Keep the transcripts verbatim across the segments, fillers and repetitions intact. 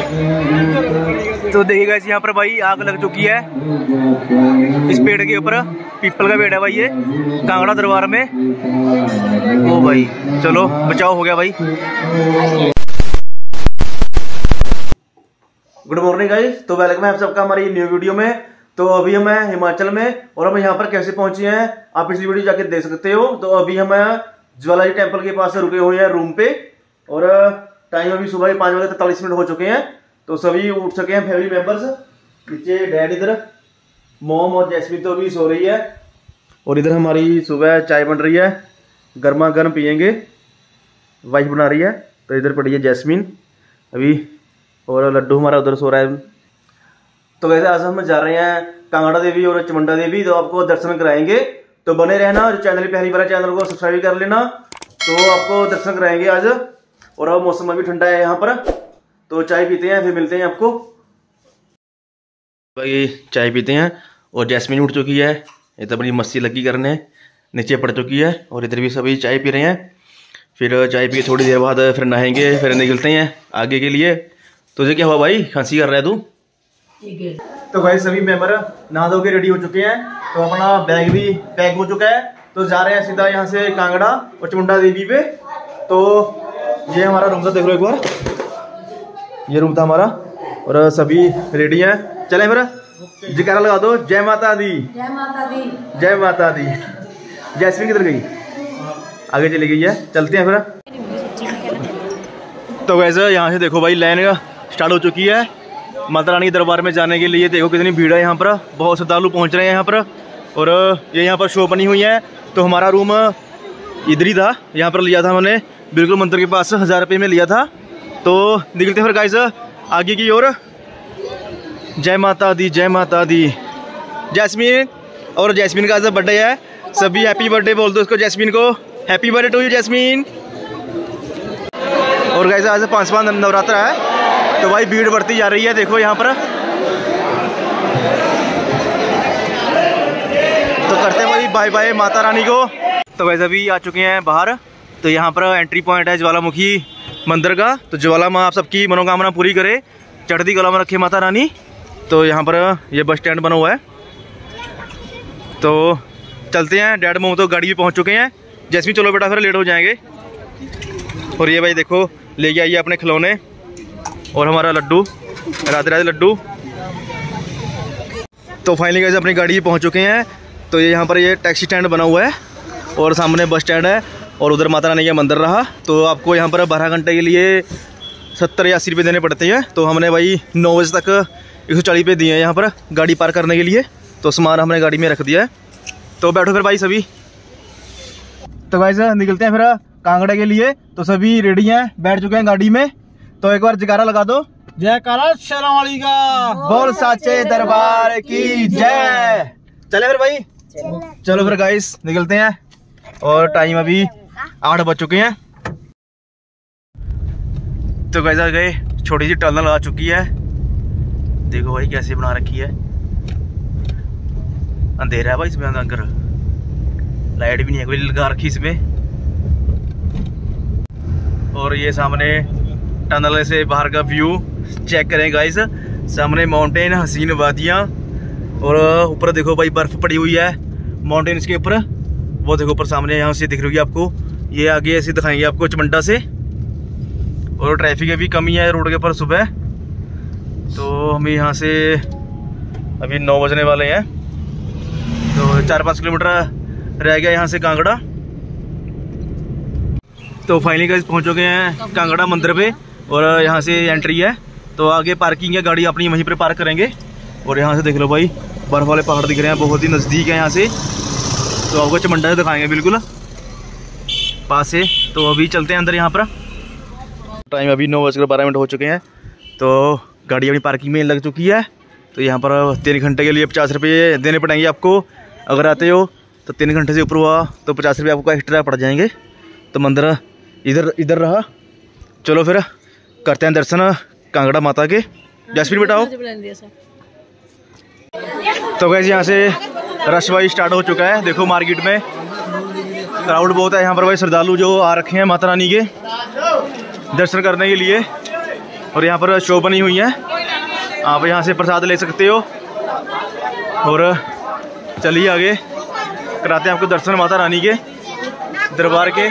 तो देखिएगा यहाँ पर भाई आग लग चुकी है इस पेड़ के ऊपर, पीपल का पेड़ है भाई ये, कांगड़ा दरबार में। ओ भाई चलो बचाव हो गया भाई। गुड मॉर्निंग गाइस, तो वेलकम है आप सबका हमारी न्यू वीडियो में। तो अभी हम हैं हिमाचल में और हम यहाँ पर कैसे पहुंचे हैं आप पिछली वीडियो जाके देख सकते हो। तो अभी हम ज्वाला जी टेम्पल के पास से रुके हुए हैं रूम पे और टाइम अभी सुबह पाँच बजे तैतालीस मिनट हो चुके हैं। तो सभी उठ सके हैं फैमिली मेंबर्स। नीचे डैड इधर, मोम और जैस्मीन तो अभी सो रही है और इधर हमारी सुबह चाय बन रही है, गर्मा गर्म पियेंगे, वाइफ बना रही है। तो इधर पड़ी है जैस्मीन अभी और लड्डू हमारा उधर सो रहा है। तो वैसे आज हम जा रहे हैं कांगड़ा देवी और चमुंडा देवी, तो आपको दर्शन कराएंगे। तो बने रहना, जो चैनल पहली बार चैनल को सब्सक्राइब कर लेना। तो आपको दर्शन कराएंगे आज और अब मौसम अभी ठंडा है यहाँ पर। तो चाय पीते हैं फिर मिलते हैं आपको। भाई चाय पीते हैं और जैस्मीन उठ चुकी है, ये तो बड़ी मस्ती लगी करने, नीचे पड़ चुकी है और इधर भी सभी चाय पी रहे हैं। फिर चाय पी थोड़ी देर बाद फिर नहाएंगे, फिर निकलते हैं आगे के लिए। तुझे क्या हुआ भाई, खांसी कर रहा है तू? ठीक है। तो भाई सभी मेंबर नहा धो के रेडी हो चुके हैं, तो अपना बैग भी पैक हो चुका है। तो जा रहे हैं सीधा यहाँ से कांगड़ा और चमुंडा देवी पे। तो ये हमारा रूम था, देख लो एक बार, ये रूम था हमारा और सभी रेडी हैं। चले मेरा जयकारा लगा दो, जय माता दी, जय माता दी, जय माता दी। जैस्मीन किधर गई? आगे चली गई है, चलते हैं फिर। तो वैसे यहाँ से देखो भाई लाइन स्टार्ट हो चुकी है माता रानी के दरबार में जाने के लिए। देखो कितनी भीड़ है यहाँ पर, बहुत श्रद्धालु पहुँच रहे हैं यहाँ पर। और ये यहाँ पर शो बनी हुई है। तो हमारा रूम इधर ही था, यहाँ पर लिया था हमने बिल्कुल मंदिर के पास, हज़ार रुपये में लिया था। तो निकलते फिर गाइस आगे की ओर। जय माता दी, जय माता दी। जैस्मीन, और जैस्मीन का आज बर्थडे है, सभी हैप्पी बर्थडे बोल दो उसको, जैस्मीन को happy birthday to you Jasmine. और गाइस आज पाँचवां नवरात्र है, तो भाई भीड़ बढ़ती जा रही है, देखो यहाँ पर। तो करते हैं भाई बाय बाय माता रानी को। तो वैसे अभी आ चुके हैं बाहर। तो यहाँ पर एंट्री पॉइंट है ज्वालामुखी मंदिर का। तो ज्वाला माँ आप सबकी मनोकामना पूरी करे, चढ़ती कला में रखे माता रानी। तो यहाँ पर ये बस स्टैंड बना हुआ है। तो चलते हैं, डैड मोम तो गाड़ी भी पहुँच चुके हैं। जैस्मीन चलो बेटा फिर लेट हो जाएंगे। और ये भाई देखो लेके आइए अपने खिलौने और हमारा लड्डू, राधे राधे लड्डू। तो फाइनली गाइस अपनी गाड़ी पहुंच चुके हैं। तो ये यहाँ पर ये टैक्सी स्टैंड बना हुआ है और सामने बस स्टैंड है और उधर माता रानी का मंदिर रहा। तो आपको यहाँ पर बारह घंटे के लिए सत्तर या अस्सी रुपये देने पड़ते हैं। तो हमने भाई नौ बजे तक एक सौ चालीस रुपये दिए हैं यहाँ पर गाड़ी पार्क करने के लिए। तो सामान हमने गाड़ी में रख दिया है। तो बैठो फिर भाई सभी। तो भाई सर निकलते हैं फिर कांगड़ा के लिए। तो सभी रेडी हैं, बैठ चुके हैं गाड़ी में। तो एक बार जयकारा लगा दो, जयकारा शेरावाली का बोल साचे दरबार की जय। चले फिर भाई, चलो फिर गाइस निकलते हैं। और टाइम अभी आठ बज चुके हैं। तो गाइस आ गए, छोटी सी टनल आ चुकी है, देखो भाई कैसे बना रखी है। अंधेरा है भाई इसमें, अंदर लाइट भी नहीं है कोई लगा रखी इसमें। और ये सामने टनल से बाहर का व्यू चेक करें गाइस, सामने माउंटेन, हसीन वादियाँ और ऊपर देखो भाई बर्फ पड़ी हुई है माउंटेन के ऊपर। वो देखो ऊपर सामने यहाँ से दिख रही होगी आपको। ये आगे ऐसे दिखाएंगे आपको चमुंडा से। और ट्रैफिक अभी कमी है रोड के ऊपर सुबह। तो हम यहाँ से अभी नौ बजने वाले हैं, तो चार पाँच किलोमीटर रह गया यहाँ से कांगड़ा। तो फाइनली गाइस पहुँच चुके हैं कांगड़ा मंदिर पे और यहाँ से एंट्री है। तो आगे पार्किंग है, गाड़ी अपनी वहीं पर पार्क करेंगे। और यहाँ से देख लो भाई बर्फ वाले पहाड़ दिख रहे हैं, बहुत ही नज़दीक है यहाँ से। तो आपको चमुंडा से दिखाएंगे बिल्कुल पास से। तो अभी चलते हैं अंदर यहाँ पर। टाइम अभी नौ बजकर बारह मिनट हो चुके हैं। तो गाड़ी अपनी पार्किंग में लग चुकी है। तो यहाँ पर तीन घंटे के लिए पचास रुपये देने पड़ेंगे आपको। अगर आते हो तो तीन घंटे से ऊपर हुआ तो पचास रुपये आपको एक्स्ट्रा पड़ जाएंगे। तो मंदिर इधर इधर रहा। चलो फिर करते हैं दर्शन कांगड़ा माता के। जैस्मीन बेटा आओ। तो गैस यहाँ से रश भाई स्टार्ट हो चुका है, देखो मार्केट में क्राउड बहुत है यहाँ पर भाई। श्रद्धालु जो आ रखे हैं माता रानी के दर्शन करने के लिए। और यहाँ पर शो बनी हुई है, आप यहाँ से प्रसाद ले सकते हो। और चलिए आगे कराते हैं आपको दर्शन माता रानी के दरबार के।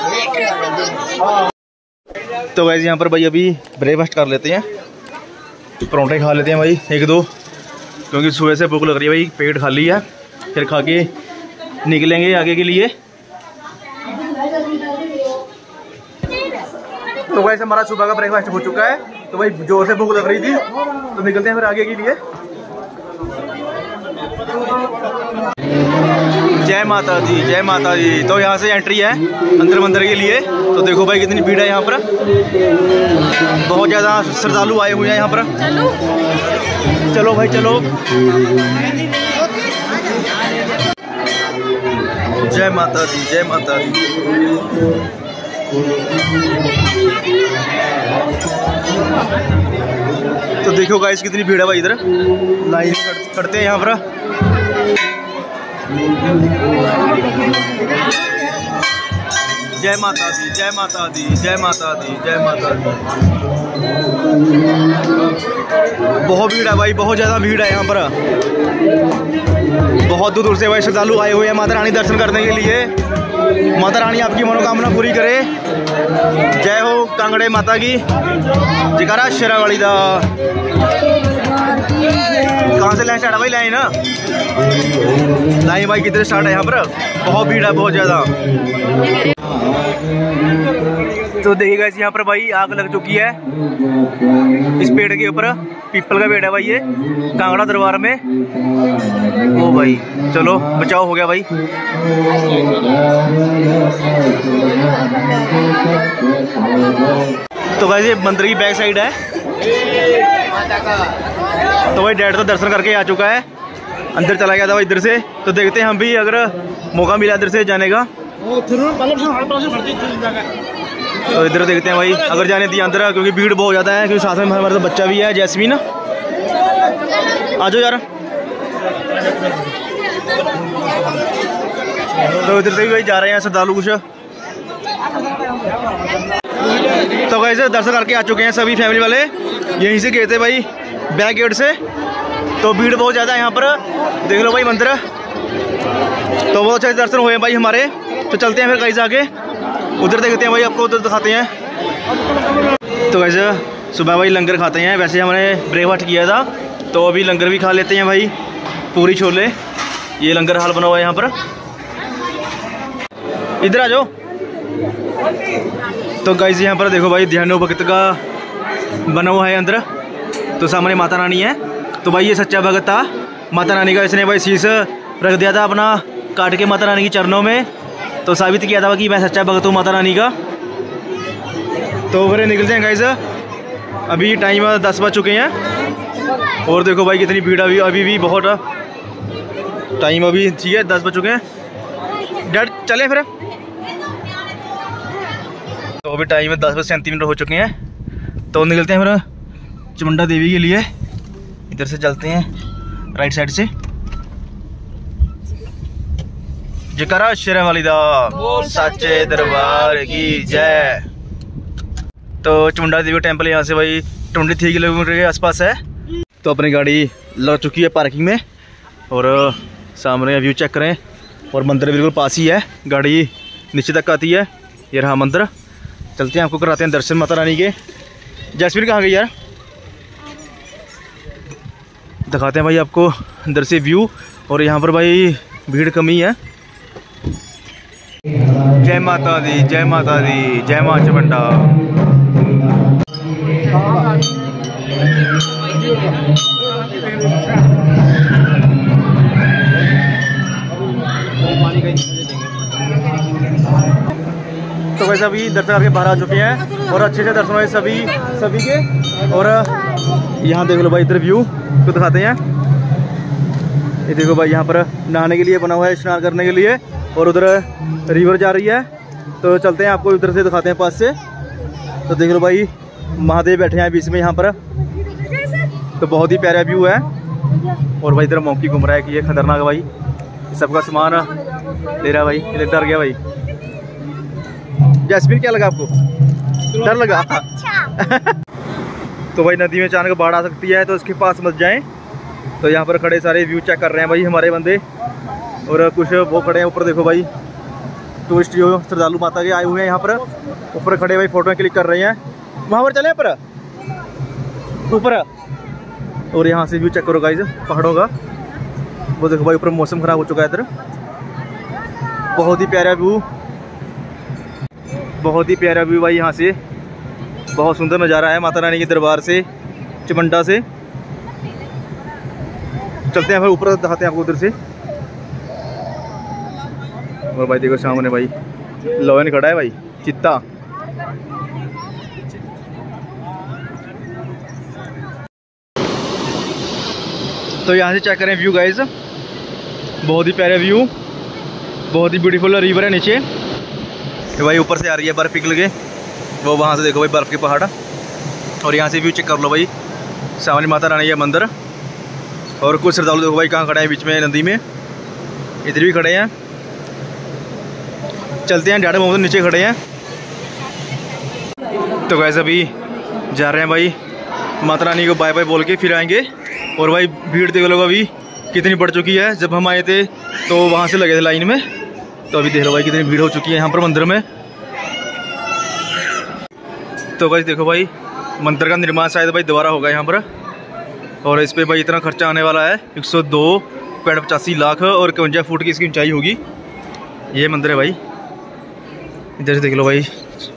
तो गाइस यहाँ पर भाई अभी ब्रेकफास्ट कर लेते हैं, परोंठे खा लेते हैं भाई एक दो, क्योंकि सुबह से भूख लग रही है भाई, पेट खाली है। फिर खा के निकलेंगे आगे के लिए। तो गाइस हमारा सुबह का ब्रेकफास्ट हो चुका है, तो भाई जोर से भूख लग रही थी, तो निकलते हैं फिर आगे के लिए। जय माता दी, जय माता दी। तो यहाँ से एंट्री है अंदर मंदिर के लिए। तो देखो भाई कितनी भीड़ है यहाँ पर, बहुत ज़्यादा श्रद्धालु आए हुए हैं यहाँ पर। चलो भाई चलो। जय माता दी, जय माता दी। तो देखो गाइस कितनी भीड़ है भाई, इधर लाइन करते हैं यहाँ पर। जय माता दी, जय माता दी, जय माता दी, जय माता दी। बहुत भीड़ है भाई, बहुत ज़्यादा भीड़ है यहाँ पर। बहुत दूर दूर से भाई श्रद्धालु आए हुए हैं माता रानी दर्शन करने के लिए। माता रानी आपकी मनोकामना पूरी करे। जय हो कांगड़े माता की, जयकारा शेरावाली दा। कहाँ से लाइन स्टार्ट है भाई? लाइन ना लाइन भाई किधर स्टार्ट है यहाँ पर? बहुत भीड़ है, बहुत ज़्यादा। तो देखिएगा यहाँ पर भाई आग लग चुकी है इस पेड़ के ऊपर, पीपल का पेड़ है भाई ये, कांगड़ा दरबार में। ओ भाई चलो बचाव हो गया भाई। तो भाई ये मंदिर की बैक साइड है। तो भाई डैड तो दर्शन करके आ चुका है, अंदर चला गया था भाई इधर से। तो देखते हैं हम भी अगर मौका मिला इधर से जाने का, तो इधर देखते हैं भाई अगर जाने दिया अंदर, क्योंकि भीड़ बहुत ज़्यादा है। क्योंकि साथ में हमारा तो बच्चा भी है जैस्मीन, आ जाओ यार। तो इधर से भी भाई जा रहे हैं श्रद्धालु कुछ। तो वैसे दर्शन करके आ चुके हैं सभी फैमिली वाले, यहीं से गए थे भाई बैक गेट से। तो भीड़ बहुत ज़्यादा है यहाँ पर, देख लो भाई मंदिर। तो बहुत अच्छे दर्शन हुए भाई हमारे। तो चलते हैं फिर कहीं से आगे, उधर देखते हैं भाई, आपको उधर दिखाते हैं। तो वैसे सुबह भाई लंगर खाते हैं, वैसे हमने ब्रेकफास्ट किया था, तो अभी लंगर भी खा लेते हैं भाई, पूरी छोले। ये लंगर हाल बना हुआ है यहाँ पर, इधर आ जाओ। तो गाइस यहाँ पर देखो भाई ध्यानो भगत का बना हुआ है अंदर। तो सामने माता रानी है। तो भाई ये सच्चा भगत था माता रानी का, इसने भाई शीश रख दिया था अपना काट के माता रानी की चरणों में, तो साबित किया था कि मैं सच्चा भगत हूँ माता रानी का। तो फिर निकलते हैं गाइस, अभी टाइम दस बज चुके हैं। और देखो भाई कितनी भीड़ अभी अभी भी बहुत टाइम अभी ठीक है, दस बज चुके हैं। डैड चले फिर। तो अभी टाइम दस बज सैंतीस मिनट हो चुके हैं। तो निकलते हैं फिर चामुंडा देवी के लिए। इधर से चलते हैं राइट साइड से। जयकारा शेरावाली दा, सच्चे दरबार की जय। तो चामुंडा देवी टेम्पल यहाँ से भाई ट्वेंटी थ्री किलोमीटर के आसपास है। तो अपनी गाड़ी लग चुकी है पार्किंग में, और सामने व्यू चेक करें। और मंदिर बिल्कुल पास ही है, गाड़ी नीचे तक आती है। ये रहा मंदिर, चलते हैं आपको कराते हैं दर्शन माता रानी के। जैस्मीन कहाँ गई यार? दिखाते हैं भाई आपको अंदर से व्यू। और यहाँ पर भाई भीड़ कमी है। जय माता दी, जय माता दी, जय मां चामुंडा। तो वैसे अभी दर्शन करके बाहर आ चुके हैं, और अच्छे से दर्शन हुए सभी सभी के। और यहाँ देख लो भाई इधर व्यू तो दिखाते हैं। ये देखो भाई यहाँ पर नहाने के लिए बना हुआ है, स्नान करने के लिए। और उधर रिवर जा रही है, तो चलते हैं आपको उधर से दिखाते हैं पास से। तो देख लो भाई महादेव बैठे हैं बीच में यहाँ पर, तो बहुत ही प्यारा व्यू है। और भाई इधर मौकी घूम रहा है कि ये खतरनाक भाई, सबका सामान ले रहा है भाई। इधर डर गया भाई। जैस्मीन क्या लगा आपको? डर लगा? तो भाई नदी में अचानक बाढ़ आ सकती है, तो इसके पास मत जाएं। तो यहाँ पर खड़े सारे व्यू चेक कर रहे हैं भाई हमारे बंदे, और कुछ वो खड़े हैं ऊपर। देखो भाई टूरिस्ट जो श्रद्धालु माता के आए हुए हैं यहाँ पर ऊपर खड़े भाई फोटो क्लिक कर रहे हैं। वहाँ पर चले पर ऊपर, और यहाँ से व्यू चेक करो गाइस पहाड़ों का। वो देखो भाई ऊपर मौसम खराब हो चुका है इधर, बहुत ही प्यारा व्यू, बहुत ही प्यारा व्यू भाई। यहाँ से बहुत सुंदर नज़ारा है माता रानी के दरबार से, चमंडा से। चलते हैं भाई ऊपर, दिखाते हैं आपको उधर से। और भाई देखो सामने भाई लोयन खड़ा है भाई, चित्ता। तो यहाँ से चेक करें व्यू गाइस, बहुत ही प्यारा व्यू, बहुत ही ब्यूटीफुल रिवर है नीचे। भाई ऊपर से आ रही है बर्फ़ पिघल के, वो वहाँ से देखो भाई बर्फ़ के पहाड़। और यहाँ से व्यू चेक कर लो भाई, सामने माता रानी है मंदिर। और कुछ श्रद्धालु देखो भाई कहाँ खड़े हैं, बीच में नदी में, इधर भी खड़े हैं। चलते हैं, डाढ़े मोहम्मद नीचे खड़े हैं। तो गाइस अभी जा रहे हैं भाई, माता रानी को बाय बाय बोल के फिर आएंगे। और भाई भीड़ देख लो अभी कितनी बढ़ चुकी है, जब हम आए थे तो वहाँ से लगे थे लाइन में, तो अभी देख लो भाई कितनी भीड़ हो चुकी है यहाँ पर मंदिर में। तो गाइस देखो भाई मंदिर का निर्माण शायद भाई दोबारा होगा यहाँ पर, और इस पर भाई इतना खर्चा आने वाला है एक सौ दो पॉइंट पचासी लाख और इक्यावन फुट की इसकी ऊंचाई होगी। ये मंदिर है भाई, इधर से देख लो भाई।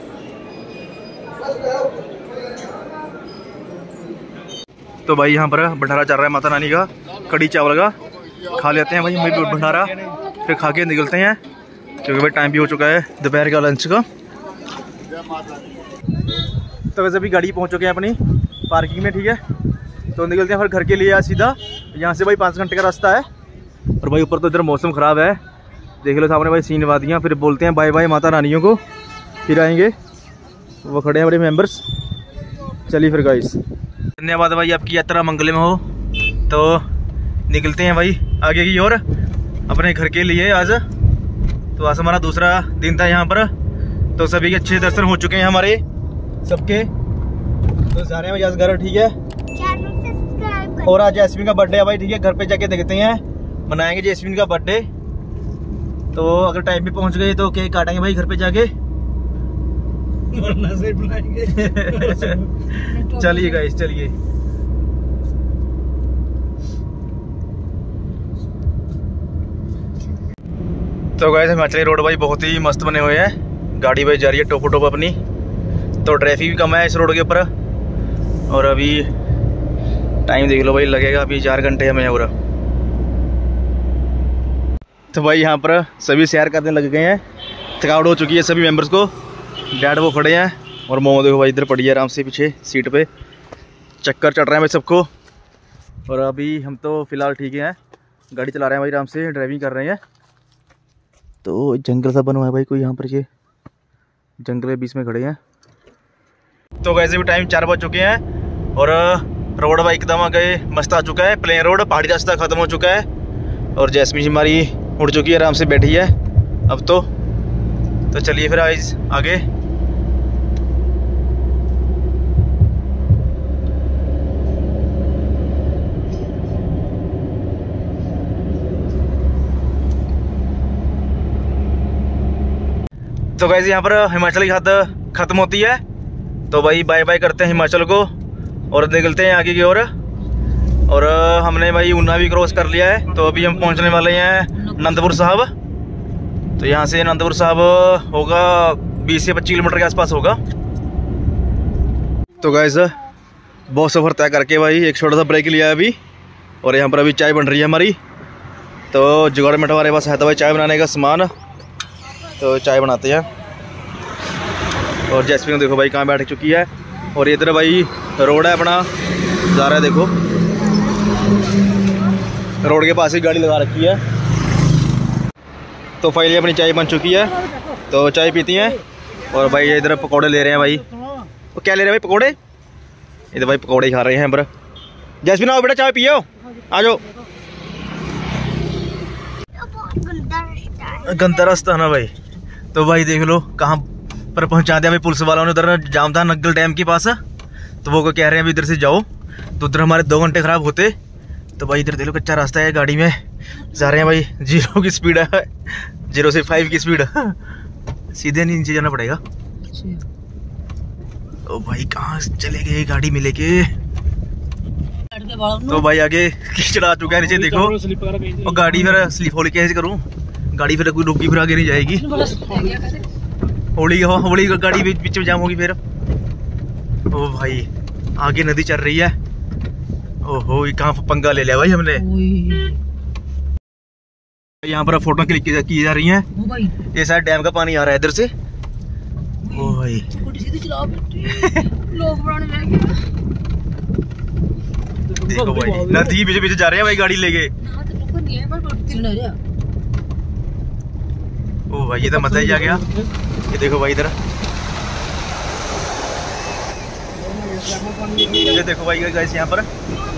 तो भाई यहाँ पर भंडारा चल रहा है माता रानी का, कड़ी चावल का। खा लेते हैं भाई हम भी भंडारा, फिर खा के निकलते हैं, क्योंकि भाई टाइम भी हो चुका है दोपहर का लंच का। तो वैसे अभी गाड़ी पहुँच चुके हैं अपनी पार्किंग में, ठीक है। तो निकलते हैं फिर घर के लिए आज सीधा। यहाँ से भाई पाँच घंटे का रास्ता है। और भाई ऊपर तो इधर मौसम ख़राब है, देख लो सामने भाई सीन वादियाँ। फिर बोलते हैं बाय बाय माता रानियों को, फिर आएंगे। वो खड़े हैं बड़े मेंबर्स। चलिए फिर गाइस, धन्यवाद भाई, आपकी यात्रा मंगल में हो। तो निकलते हैं भाई आगे की ओर अपने घर के लिए आज। तो आज हमारा दूसरा दिन था यहाँ पर, तो सभी के अच्छे दर्शन हो चुके हैं हमारे सबके। तो जा रहे हैं भाई आज घर, ठीक है। और आज जैस्मिन का बर्थडे है भाई, ठीक है। घर पे जाके देखते हैं, मनाएंगे जैस्मिन का बर्थडे। तो अगर टाइम पे पहुंच गए तो केक काटेंगे भाई घर पे जाके, वरना से बुलाएंगे। चलिए गाइस चलिए। तो गाइस हिमाचली रोड भाई बहुत ही मस्त बने हुए हैं, गाड़ी भाई जा रही है टोपो टोप अपनी। तो ट्रैफिक भी कम है इस रोड के ऊपर। और अभी टाइम देख लो भाई, लगेगा अभी चार घंटे हमें और। तो भाई यहाँ पर सभी सैर करने लग गए हैं, थकावट हो चुकी है सभी मेंबर्स को। डैड वो खड़े हैं और मोमो देखो भाई इधर पड़ी है आराम से पीछे सीट पे, चक्कर चढ़ रहे हैं भाई सबको। और अभी हम तो फिलहाल ठीक हैं, गाड़ी चला रहे हैं भाई आराम से, ड्राइविंग कर रहे हैं। तो जंगल सा बना हुआ है भाई कोई यहाँ पर, ये जंगल के बीच में खड़े हैं। तो वैसे भी टाइम चार बज चुके हैं और रोड भाई एकदम गए मस्त आ चुका है, प्लेन रोड, पहाड़ी रास्ता खत्म हो चुका है। और जैस्मिन हमारी उड़ चुकी है, आराम से बैठी है अब तो। तो चलिए फिर आज आगे। तो गाइस यहाँ पर हिमाचल की हद खत्म होती है, तो भाई बाय बाय करते हैं हिमाचल को और निकलते हैं आगे की ओर। और, और हमने भाई ऊना भी क्रॉस कर लिया है, तो अभी हम पहुंचने वाले हैं अनंतपुर साहब। तो यहाँ से अनंतपुर साहब होगा बीस से पच्चीस किलोमीटर के आसपास होगा। तो गाइस बहुत सफ़र तय करके भाई एक छोटा सा ब्रेक लिया है अभी, और यहाँ पर अभी चाय बन रही है हमारी। तो जुगाड़ में हमारे पास है तो भाई चाय बनाने का सामान, तो चाय बनाते हैं। और जैस्मिन देखो भाई कहाँ बैठ चुकी है। और इधर भाई रोड है अपना, जा रहा है देखो, रोड के पास ही गाड़ी लगा रखी है। तो फाइनली अपनी चाय बन चुकी है, तो चाय पीती हैं। और भाई ये इधर पकौड़े ले रहे हैं भाई। वो क्या ले रहे हैं भाई? पकौड़े। इधर भाई पकौड़े खा रहे हैं पर। जैस्मिन आओ बेटा चाय पियो, आ जाओ। गंदा रास्ता ना भाई। तो भाई देख लो कहाँ पर पहुंचा दिया भाई पुलिस वालों ने, उधर जाम था नग्गल डैम के पास। तो वो को कह रहे हैं अभी इधर से जाओ, तो उधर हमारे दो घंटे खराब होते। तो भाई इधर देखो कच्चा रास्ता है, गाड़ी में जा रहे हैं भाई, जीरो की स्पीड है, जीरो से फाइव की स्पीड है, सीधे नीचे जाना पड़ेगा। तो भाई कहाँ चले गए गाड़ी में लेके। तो भाई आगे कीचड़ आ चुका है नीचे देखो, और गाड़ी फिर स्लिप होली कैसे करूँ, गाड़ी फिर कोई रुकी फिर आगे नहीं जाएगी, होली होली गाड़ी बीच में जाम होगी फिर। ओ भाई आगे नदी चल रही है, ओहो ये कहाँ पंगा ले लिया भाई हमने। यहाँ पर फोटो क्लिक की जा रही हैं, ये शायद डैम का पानी आ रहा है इधर से। ओ भाई देखो भाई नदी पीछे पीछे जा रहे हैं भाई गाड़ी लेके। ओ भाई ये तो मजा ही आ गया। ये देखो भाई इधर, ये देखो भाई गाइस यहाँ पर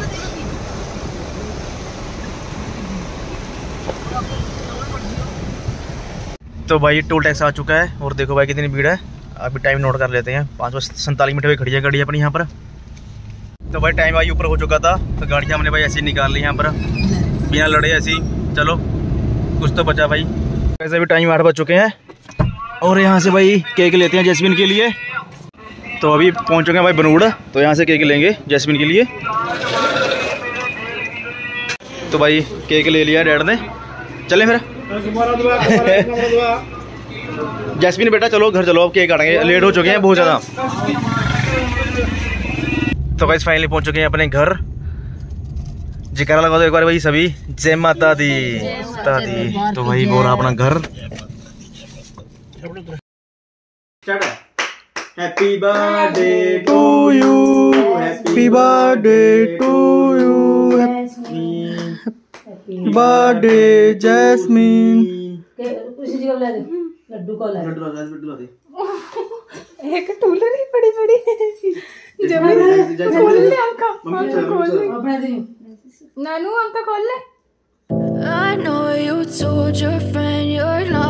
तो भाई टोल टैक्स आ चुका है, और देखो भाई कितनी भीड़ है। अभी टाइम नोट कर लेते हैं, पाँच बज सैंतालीस मिनट में खड़ी है गाड़ी अपनी यहाँ पर। तो भाई टाइम भाई ऊपर हो चुका था, तो गाड़ियाँ हमने भाई ऐसे ही निकाल ली यहाँ पर बिना लड़े ऐसे ही। चलो कुछ तो बचा भाई। वैसे भी टाइम आठ बज चुके हैं, और यहाँ से भाई केक लेते हैं जैस्मिन के लिए। तो अभी पहुँच चुके हैं भाई बनूड़, तो यहाँ से केक लेंगे जैस्मिन के लिए। तो भाई केक ले लिया डैड ने, चलें फिर। जैस्मिन बेटा चलो घर चलो, अब केक काटेंगे, लेट हो चुके हैं बहुत ज़्यादा। तो गाइस फाइनली पहुंच चुके हैं अपने घर। जिक्र लगा दो एक बार भाई सभी, जय माता दी माता दी। तो भाई बोरा अपना घर। Happy birthday to you, happy birthday to you, happy birthday Jasmine. उसी जगह ला दे लड्डू को, ला लड्डू ला दे, लड्डू ला दे। एक टूलरी बड़ी बड़ी जब खोल ले अंका, खोल ले अपने दे नानू अंका खोल ले। I know you told your friend you're not